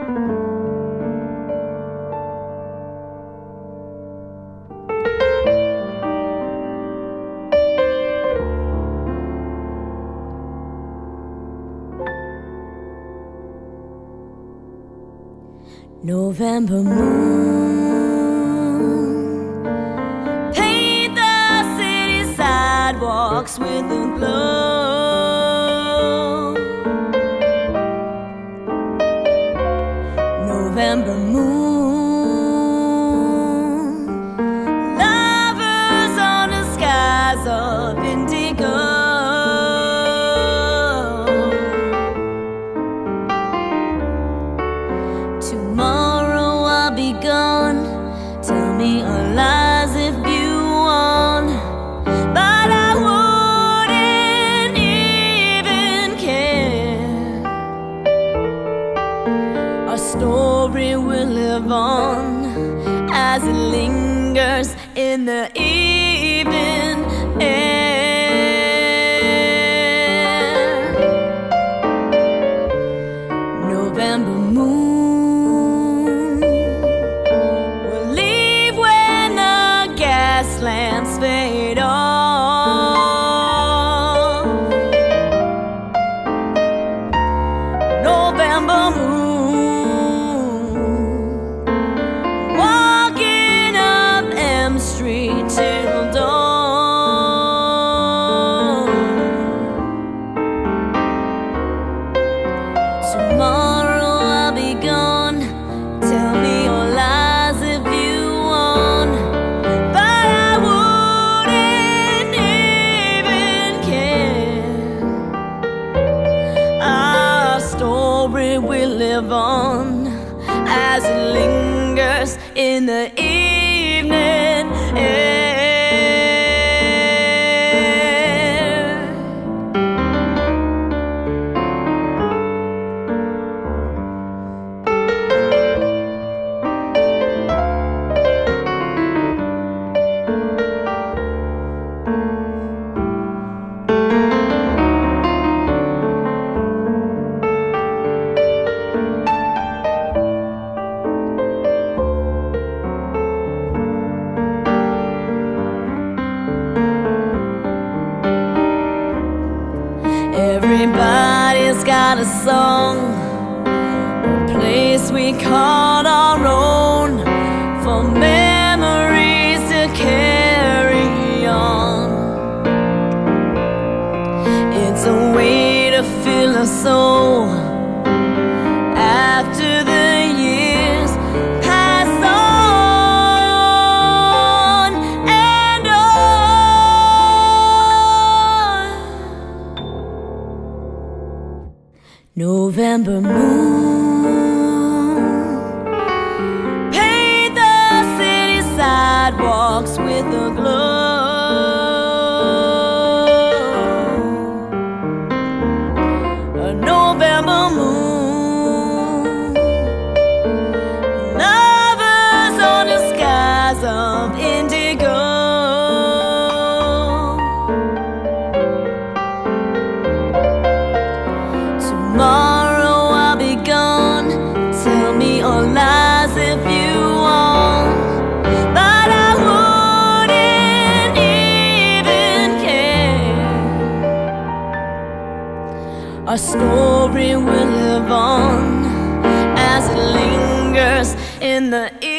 November moon, paint the city sidewalks with a glow. November moon, lovers on the skies of indigo. Tomorrow I'll be gone. Tell me our lies if you want, but I wouldn't even care. Our story will live on as it lingers in the evening air. November moon, lamps fade off. November moon, walking up M Street till dawn. Tomorrow I'll be gone. Tell me your lies if you want, will live on as it lingers in the evening air. Everybody's got a song, a place we call our own, for memories to carry on. It's a way to fill a soul after the years pass on and on. November moon, paint the city sidewalks with a glow. A November moon, lovers on the skies of indigo. Tomorrow I'll be gone. Tell me all lies if you want, but I wouldn't even care. Our story will live on as it lingers in the